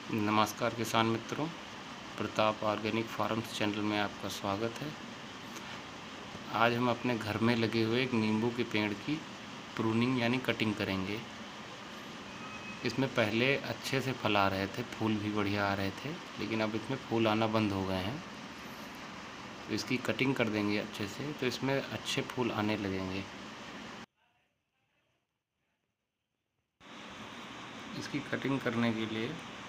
नमस्कार किसान मित्रों, प्रताप ऑर्गेनिक फार्म्स चैनल में आपका स्वागत है। आज हम अपने घर में लगे हुए एक नींबू के पेड़ की प्रूनिंग यानी कटिंग करेंगे। इसमें पहले अच्छे से फल आ रहे थे, फूल भी बढ़िया आ रहे थे, लेकिन अब इसमें फूल आना बंद हो गए हैं। तो इसकी कटिंग कर देंगे अच्छे से, तो इसमें अच्छे फूल आने लगेंगे। इसकी कटिंग करने के लिए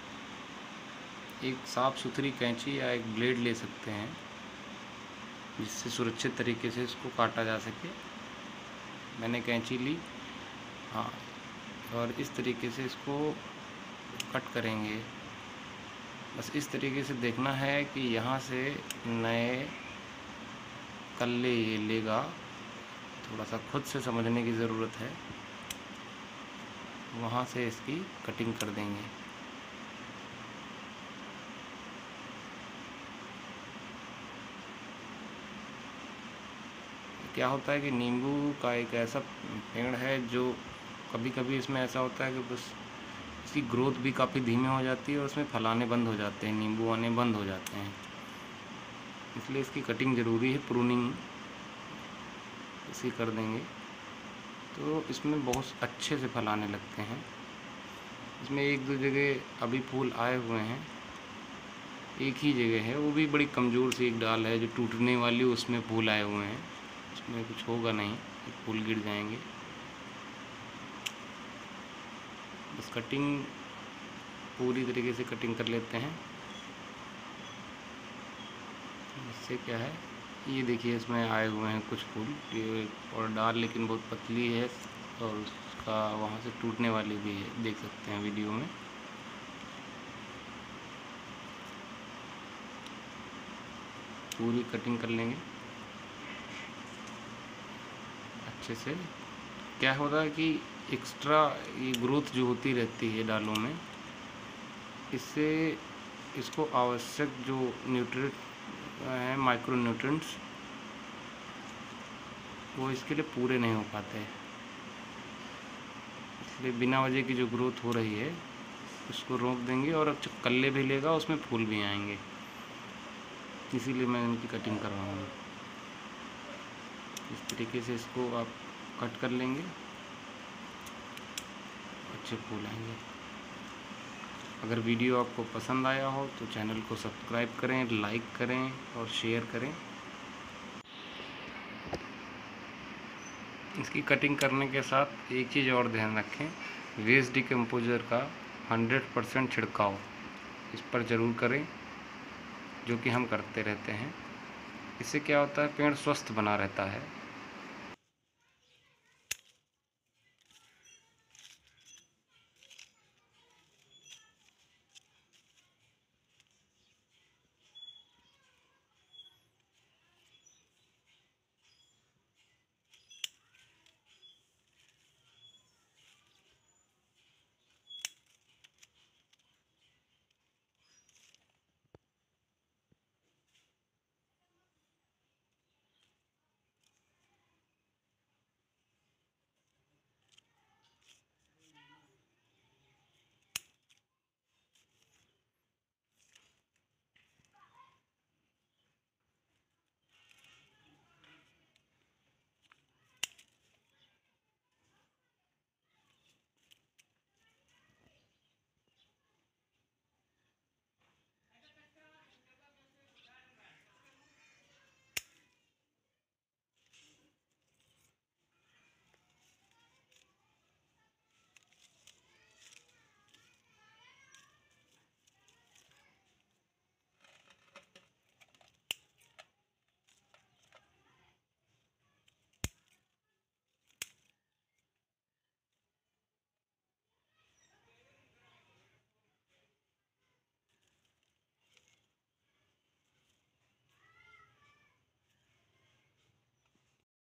एक साफ़ सुथरी कैंची या एक ब्लेड ले सकते हैं, जिससे सुरक्षित तरीके से इसको काटा जा सके। मैंने कैंची ली, हाँ, और इस तरीके से इसको कट करेंगे। बस इस तरीके से देखना है कि यहाँ से नए कल्ले ये लेगा, थोड़ा सा खुद से समझने की ज़रूरत है। वहाँ से इसकी कटिंग कर देंगे। क्या होता है कि नींबू का एक ऐसा पेड़ है जो कभी कभी इसमें ऐसा होता है कि बस इसकी ग्रोथ भी काफ़ी धीमी हो जाती है और उसमें फल आने बंद हो जाते हैं, नींबू आने बंद हो जाते हैं। इसलिए इसकी कटिंग ज़रूरी है, प्रूनिंग इसी कर देंगे तो इसमें बहुत अच्छे से फल आने लगते हैं। इसमें एक दो जगह अभी फूल आए हुए हैं, एक ही जगह है, वो भी बड़ी कमज़ोर सी एक डाल है जो टूटने वाली, उसमें फूल आए हुए हैं। उसमें कुछ होगा नहीं, फूल गिर जाएंगे। बस कटिंग पूरी तरीके से कटिंग कर लेते हैं। इससे क्या है, ये देखिए इसमें आए हुए हैं कुछ फूल, ये और डाल लेकिन बहुत पतली है और उसका वहाँ से टूटने वाली भी है, देख सकते हैं वीडियो में। पूरी कटिंग कर लेंगे अच्छे से। क्या होता है कि एक्स्ट्रा ये ग्रोथ जो होती रहती है डालों में, इससे इसको आवश्यक जो न्यूट्रिएंट हैं, माइक्रो न्यूट्रिएंट्स, वो इसके लिए पूरे नहीं हो पाते हैं। इसलिए बिना वजह की जो ग्रोथ हो रही है उसको रोक देंगे और अब कल्ले भी लेगा, उसमें फूल भी आएंगे। इसीलिए मैं इनकी कटिंग कर रहा हूँ। इस तरीके से इसको आप कट कर लेंगे, अच्छे फूल आएंगे। अगर वीडियो आपको पसंद आया हो तो चैनल को सब्सक्राइब करें, लाइक करें और शेयर करें। इसकी कटिंग करने के साथ एक चीज़ और ध्यान रखें, वेस्ट डिकम्पोजर का 100% छिड़काव इस पर ज़रूर करें, जो कि हम करते रहते हैं। इससे क्या होता है, पेड़ स्वस्थ बना रहता है।